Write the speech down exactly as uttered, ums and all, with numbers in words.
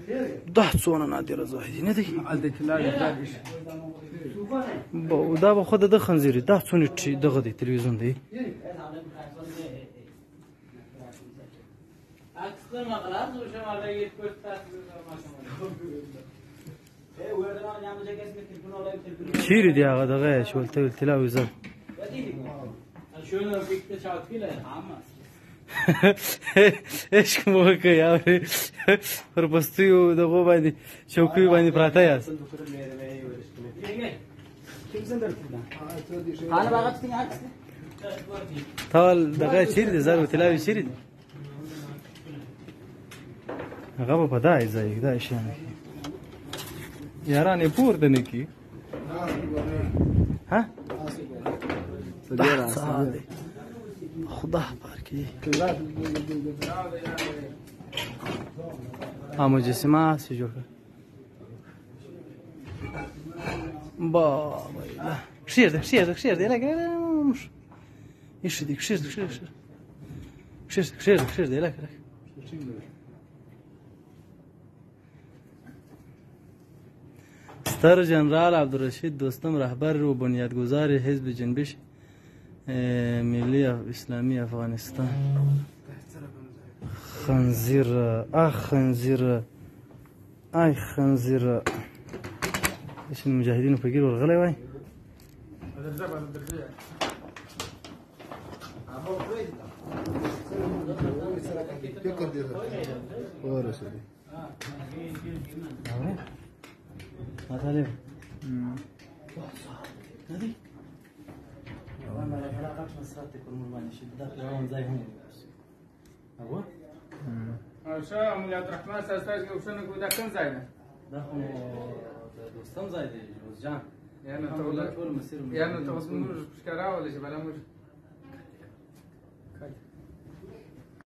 دا څونه نادره ځای دی نه دی هلته لارې لارې دا به خو د ده خنزیر دا څونه دغه دی تلویزیون دی چیرې دی هغه دغه چې ولته ولتلا وزل عشق مو وکړئ اورې پر پستیو دغو باندې چوکیو باندې پراته یاست تا دغه چیرې دی زر ولتلاوې چیرې دی هغه به په دا ځای کې دا شیان یاران یې پورته نه کي ها خدا پار کی ها مجسمه سی جوړ با لا شیر ده شیر ده شیر ده لکه مش ايش دي شیر ده شیر شیر شیر شیر شیر ده لکه ستر جنرال عبدالرشید دوستم رهبر و بنیادگذار حزب جنبش ملی اسلامی افغانستان خنزیر آه خنزیر آی خنزیر ايش المجاهدين فقير والغلا وين هذا ليه هذه وانا الحلقات مسرتك والمرماني شدات يوم زي هون هو شا ام عبد الرحمن ساستاج وشنو دا كم زايده ده هو دوستان زايده جوزجان يعني تقول يعني تقول مش كراوه ولا شبه لا مش